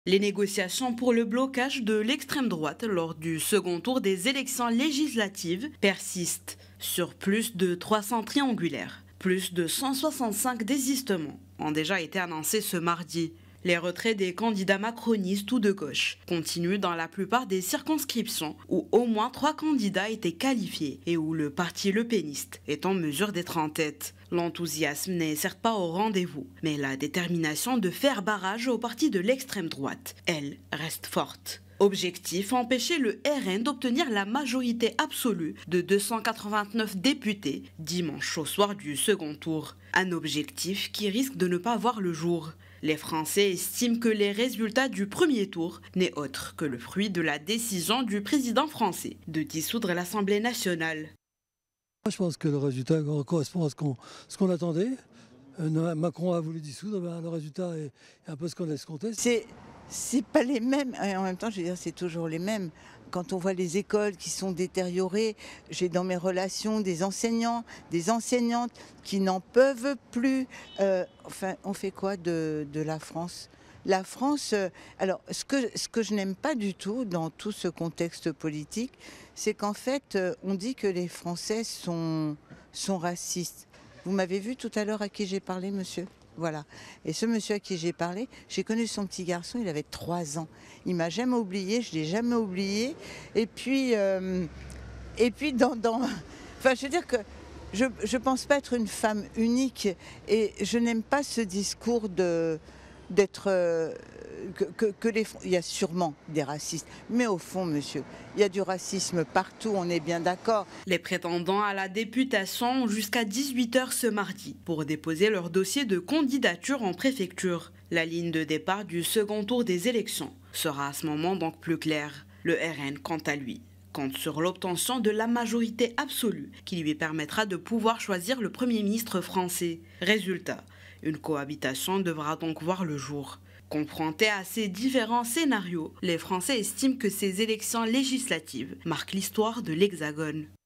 Les négociations pour le blocage de l'extrême droite lors du second tour des élections législatives persistent sur plus de 300 triangulaires. Plus de 165 désistements ont déjà été annoncés ce mardi. Les retraits des candidats macronistes ou de gauche continuent dans la plupart des circonscriptions où au moins 3 candidats étaient qualifiés et où le parti lepéniste est en mesure d'être en tête. L'enthousiasme n'est certes pas au rendez-vous, mais la détermination de faire barrage au parti de l'extrême droite, elle, reste forte. Objectif, empêcher le RN d'obtenir la majorité absolue de 289 députés dimanche au soir du second tour. Un objectif qui risque de ne pas voir le jour. Les Français estiment que les résultats du premier tour n'est autre que le fruit de la décision du président français de dissoudre l'Assemblée nationale. Je pense que le résultat correspond à ce qu'on attendait. Macron a voulu dissoudre, le résultat est un peu ce qu'on escomptait. C'est pas les mêmes, et en même temps je veux dire c'est toujours les mêmes. Quand on voit les écoles qui sont détériorées, j'ai dans mes relations des enseignants, des enseignantes qui n'en peuvent plus. Enfin, on fait quoi de la France ? La France, alors ce que je n'aime pas du tout dans tout ce contexte politique, c'est qu'en fait on dit que les Français sont racistes. Vous m'avez vu tout à l'heure à qui j'ai parlé, monsieur ? Voilà. Et ce monsieur à qui j'ai parlé, j'ai connu son petit garçon, il avait 3 ans. Il m'a jamais oublié, je l'ai jamais oublié. Et puis enfin, je veux dire que je pense pas être une femme unique et je n'aime pas ce discours d'être il y a sûrement des racistes, mais au fond, monsieur, il y a du racisme partout, on est bien d'accord. Les prétendants à la députation ont jusqu'à 18h ce mardi pour déposer leur dossier de candidature en préfecture. La ligne de départ du second tour des élections sera à ce moment donc plus claire. Le RN, quant à lui, compte sur l'obtention de la majorité absolue qui lui permettra de pouvoir choisir le Premier ministre français. Résultat, une cohabitation devra donc voir le jour. Confrontés à ces différents scénarios, les Français estiment que ces élections législatives marquent l'histoire de l'Hexagone.